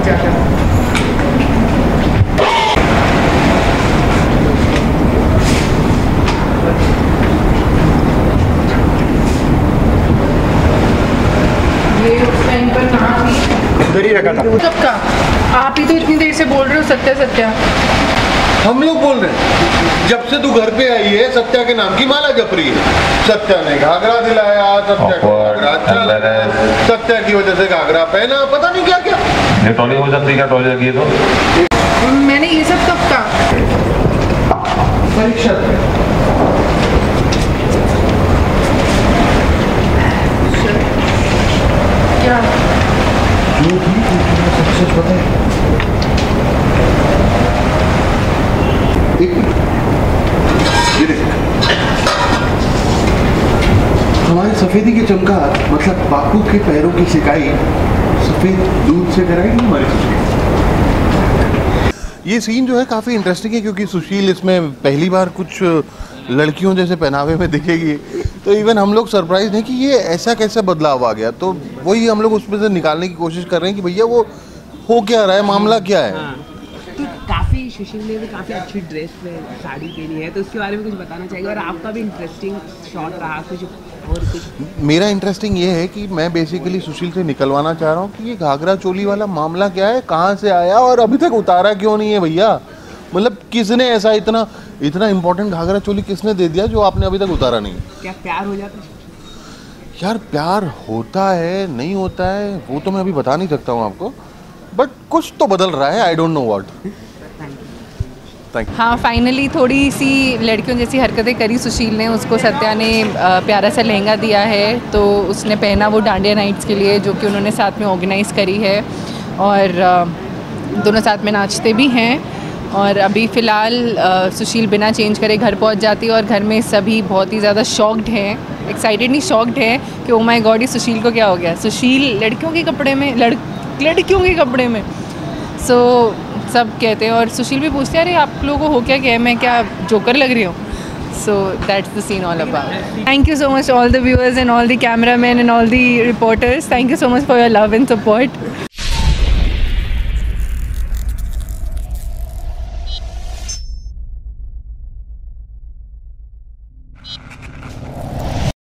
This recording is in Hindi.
क्या क्या। ये उस टाइम पर कहाँ थी? इधर ही रखा था। कब का? आप ही तो इतनी देर से बोल रहे हो सत्या सत्या। हम लोग बोल रहे हैं जब से तू घर पे आई है सत्या के नाम की माला जप रही है। सत्या ने घाघरा दिलाया, सत्या को घाघरा अच्छा लगा, सत्या की वजह से घाघरा पहना, पता नहीं क्या क्या। ये ट्रॉली हो जाती है क्या? ट्रॉली लगी है तो मैंने ये सब कब का? परीक्षा क्या जो भी सबसे पता है। एक ये देख, हमारी सफेदी की चमकात मतलब बापू के पैरों की सिकाई सफेद दूध से कराएगी हमारी सुशील। ये सीन जो है काफ़ी इंटरेस्टिंग है क्योंकि सुशील इसमें पहली बार कुछ लड़कियों जैसे पहनावे में दिखेगी, तो इवन हम लोग सरप्राइज हैं कि ये ऐसा कैसे बदलाव आ गया। तो वही हम लोग उसमें से निकालने की कोशिश कर रहे हैं कि भैया वो हो क्या रहा है, मामला क्या है। तो काफ़ी सुशील ने भी काफ़ी अच्छी ड्रेस में साड़ी पहनी है, तो उसके बारे में कुछ बताना चाहिए। और आपका भी इंटरेस्टिंग शॉट रहा कुछ और कुछ? मेरा इंटरेस्टिंग ये है कि मैं बेसिकली सुशील से निकलवाना चाह रहा हूँ कि ये घाघरा चोली वाला मामला क्या है, कहाँ से आया और अभी तक उतारा क्यों नहीं है भैया। मतलब किसने ऐसा इतना इतना इम्पोर्टेंट घाघरा चोली किसने दे दिया जो आपने अभी तक उतारा नहीं? क्या प्यार हो जाता है? यार प्यार होता है नहीं होता है वो तो मैं अभी बता नहीं सकता हूँ आपको, बट कुछ तो बदल रहा है। I don't know what. Thank you. हाँ, फाइनली थोड़ी सी लड़कियों जैसी हरकतें करी सुशील ने। उसको सत्या ने प्यारा सा लहंगा दिया है तो उसने पहना वो डांडिया नाइट्स के लिए, जो कि उन्होंने साथ में ऑर्गेनाइज़ करी है और दोनों साथ में नाचते भी हैं। और अभी फ़िलहाल सुशील बिना चेंज करे घर पहुंच जाती है और घर में सभी बहुत ही ज़्यादा शॉक्ड हैं, एक्साइटेड नहीं शॉक्ड हैं कि ओ माय गॉड ये सुशील को क्या हो गया। सुशील लड़कियों के कपड़े में, लड़कियों के कपड़े में, सब कहते हैं। और सुशील भी पूछते हैं अरे आप लोगों को हो क्या गया, मैं क्या जोकर लग रही हूँ। So that's the scene all about. Thank you so much all the viewers and all the cameramen and all the reporters. Thank you so much for your love and support.